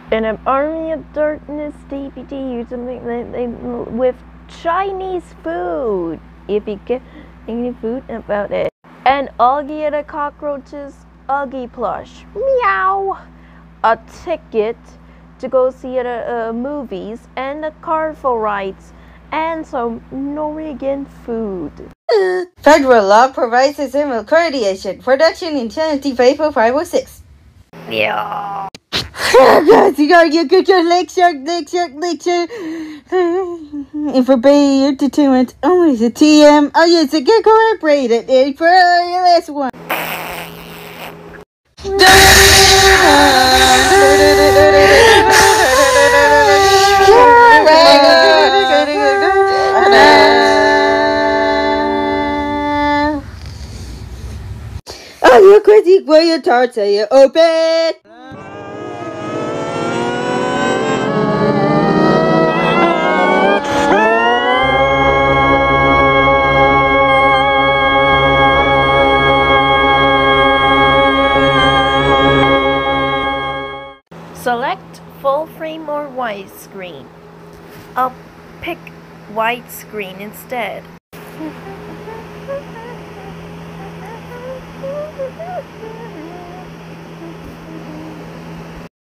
In an Army of Darkness DVD or something with Chinese food. If you get any food about it. And Oggy and the Cockroaches, Oggy Plush. Meow! A ticket to go see the movies and the carnival rides and some Norwegian food. Federal law provides a civil coordination production in 50506. Yeah. You gotta get your lecture. Information entertainment. Oh, it's a TM. Oh, yes, it get incorporated. For your last one. Oh, you're crazy. Where your tarts are you open? Select full frame or widescreen. I'll pick widescreen instead.